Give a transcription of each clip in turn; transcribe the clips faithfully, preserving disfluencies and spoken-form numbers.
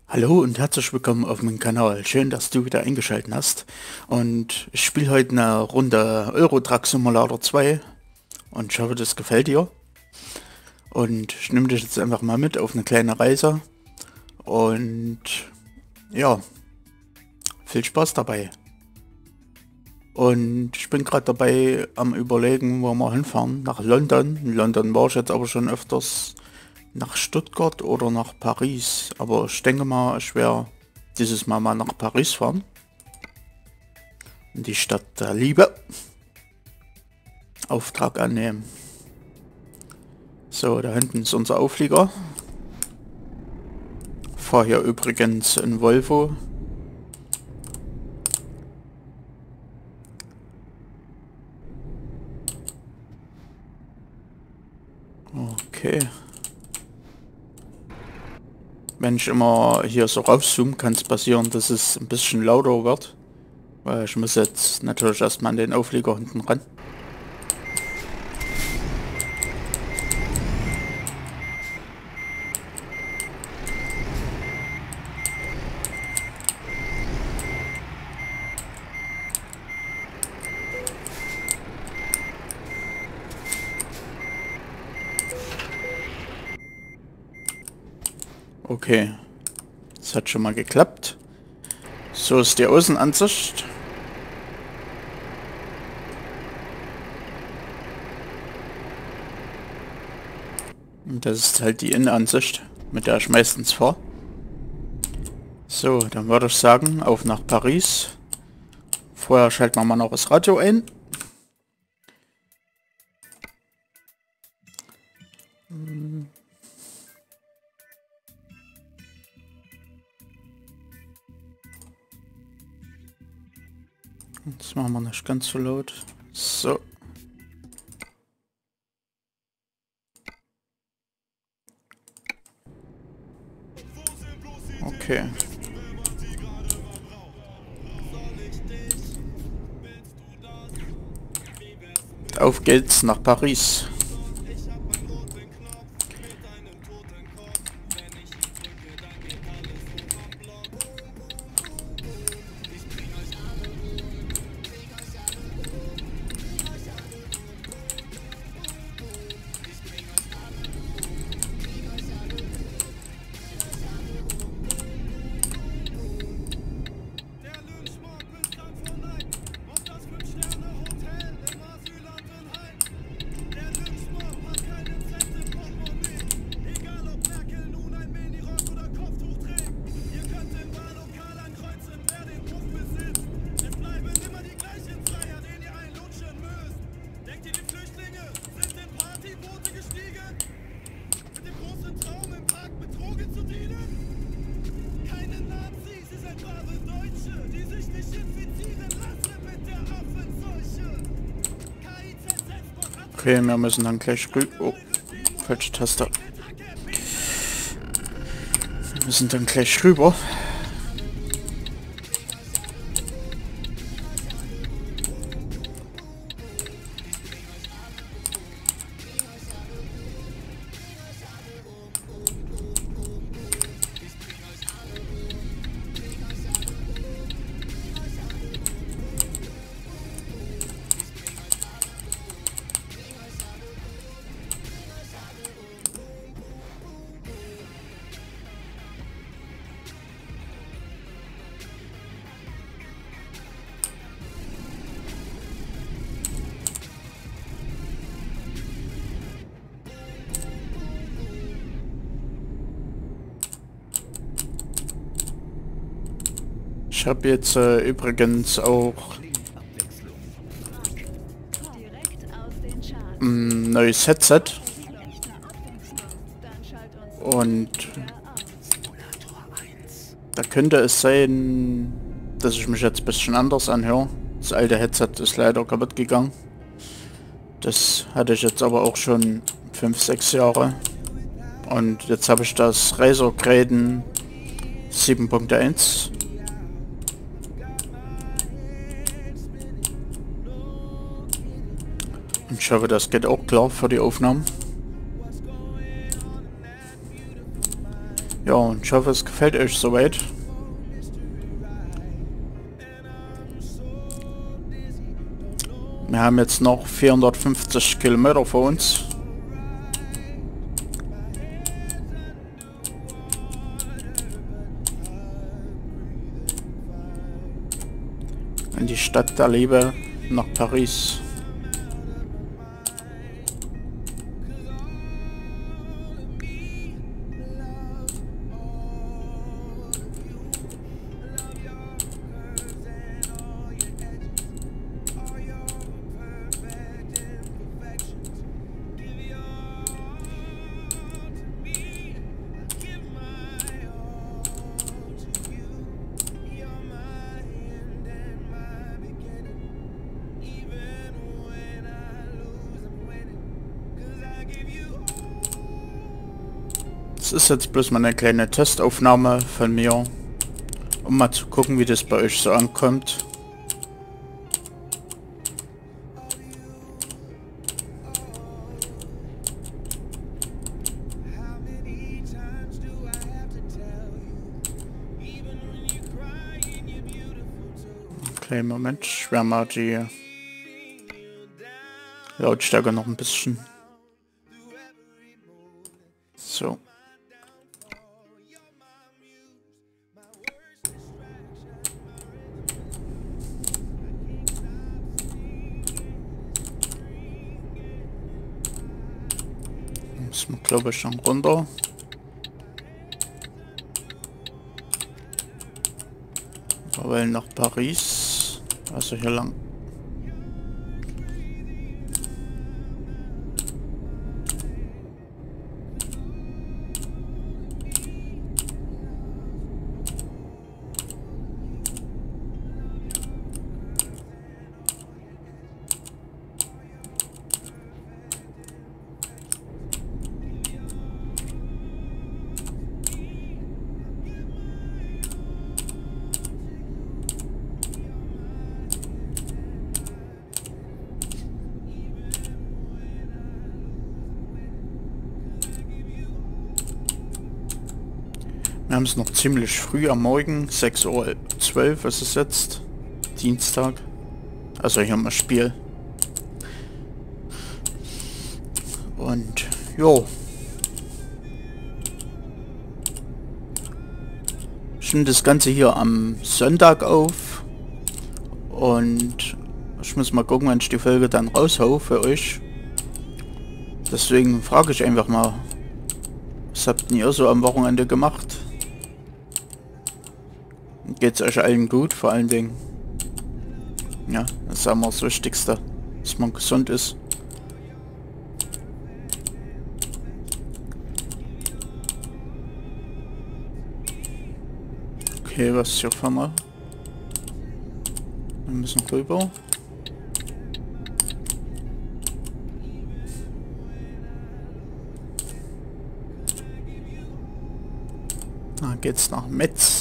Hallo und herzlich willkommen auf meinem Kanal. Schön, dass du wieder eingeschaltet hast. Und ich spiele heute eine Runde Euro Truck Simulator zwei. Und ich hoffe, das gefällt dir. Und ich nehme dich jetzt einfach mal mit auf eine kleine Reise. Und ja, viel Spaß dabei. Und ich bin gerade dabei am Überlegen, wo wir hinfahren. Nach London. In London war ich jetzt aber schon öfters. Nach Stuttgart oder nach Paris. Aber ich denke mal, ich werde dieses Mal mal nach Paris fahren. In die Stadt der Liebe. Auftrag annehmen. So, da hinten ist unser Auflieger. Fahre hier übrigens in Volvo. Okay. Wenn ich immer hier so raufzoome, kann es passieren, dass es ein bisschen lauter wird. Weil ich muss jetzt natürlich erstmal an den Auflieger hinten ran. Okay, das hat schon mal geklappt. So ist die Außenansicht. Und das ist halt die Innenansicht, mit der ich meistens fahre. So, dann würde ich sagen, auf nach Paris. Vorher schalten wir mal noch das Radio ein. Das machen wir nicht ganz so laut. So. Okay. Auf geht's nach Paris. Okay, wir müssen dann gleich rüber. Oh, falsche Taste. Wir müssen dann gleich rüber. Ich habe jetzt äh, übrigens auch ein neues Headset und da könnte es sein, dass ich mich jetzt ein bisschen anders anhöre. Das alte Headset ist leider kaputt gegangen. Das hatte ich jetzt aber auch schon fünf, sechs Jahre. Und jetzt habe ich das Razer Graden sieben Punkt eins. Und ich hoffe, das geht auch klar für die Aufnahmen. Ja, und ich hoffe, es gefällt euch soweit. Wir haben jetzt noch vierhundertfünfzig Kilometer vor uns. In die Stadt der Liebe nach Paris. Das ist jetzt bloß mal eine kleine Testaufnahme von mir, um mal zu gucken, wie das bei euch so ankommt. Okay, Moment, ich werde mal die Lautstärke noch ein bisschen. So. Muss man, glaube ich, schon runter. Wir wollen nach Paris. Also hier lang. Wir haben es noch ziemlich früh am Morgen, sechs Uhr zwölf ist es jetzt, Dienstag. Also hier haben wir Spiel. Und jo. Ich nehme das Ganze hier am Sonntag auf. Und ich muss mal gucken, wenn ich die Folge dann raushau für euch. Deswegen frage ich einfach mal, was habt ihr so am Wochenende gemacht? Geht's euch allen gut, vor allen Dingen? Ja, das ist immer das Wichtigste, dass man gesund ist. Okay, was ist hier vorne? Wir müssen rüber. Na, geht's nach Metz.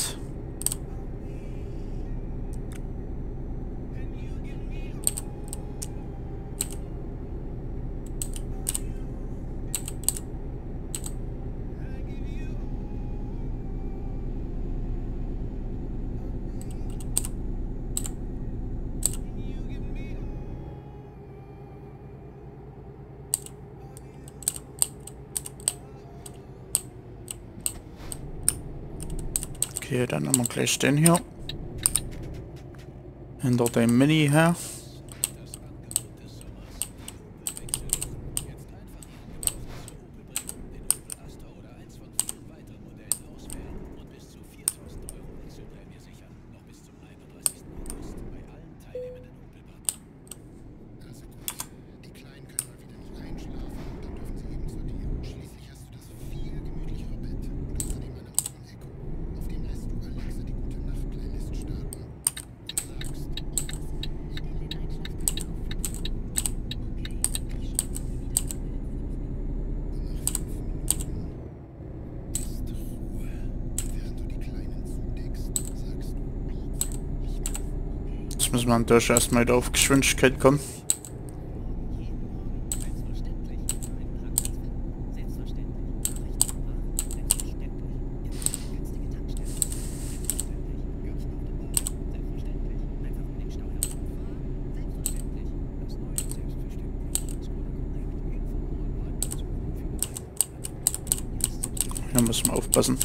Okay, dann haben wir gleich den hier. Hinter dem Mini her. Jetzt müssen wir durch erstmal wieder auf Geschwindigkeit kommen. muss man aufpassen.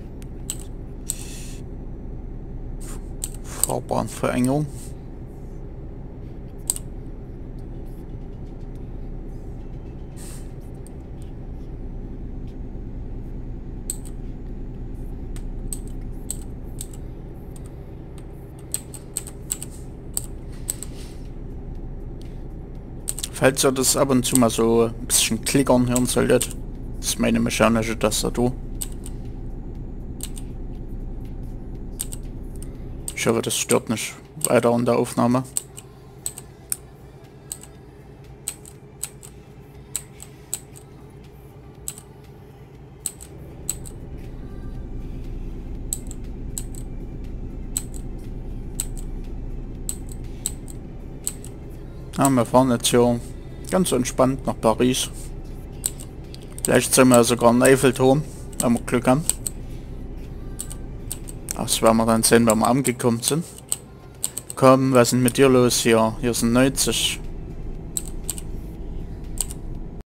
Fahrbahnverengung. Falls ihr das ab und zu mal so ein bisschen klickern hören solltet, das ist meine mechanische Tastatur. Ich hoffe, das stört nicht weiter in der Aufnahme. Ja, wir fahren jetzt hier ganz entspannt nach Paris. Vielleicht sind wir ja sogar im Eiffelturm, wenn wir Glück haben. Das werden wir dann sehen, wenn wir angekommen sind. Komm, was ist denn mit dir los hier? Hier sind neunzig.